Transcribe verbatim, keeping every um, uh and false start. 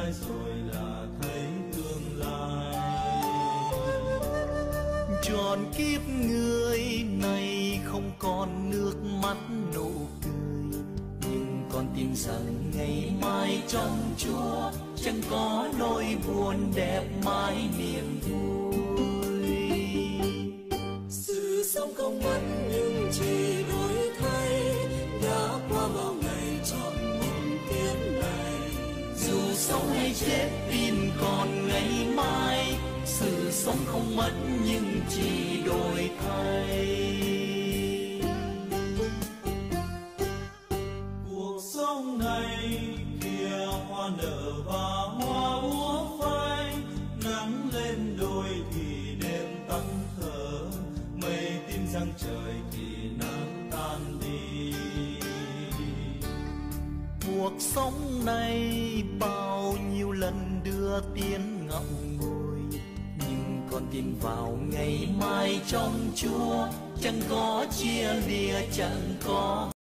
lai rồi là thấy tương lai. Tròn kiếp người này không còn nước mắt nụ cười, nhưng con tin rằng ngày mai trong Chúa chẳng có nỗi buồn, đẹp mãi niềm vui. Sự sống không mất nhưng chỉ đổi thay, đã qua bao ngày chọn một kiếp này. Dù sống hay chết tin còn ngày mai, sự sống không mất nhưng chỉ đổi thay. Cuộc sống này kia hoa nở và hoa úa phai, nắng lên đôi thì đêm tắt thở, mây tím răng trời thì nắng tan đi. Cuộc sống này bao nhiêu lần đưa tiếng ngậm ngùi, nhưng con tin vào ngày mai trong Chúa chẳng có chia lìa, chẳng có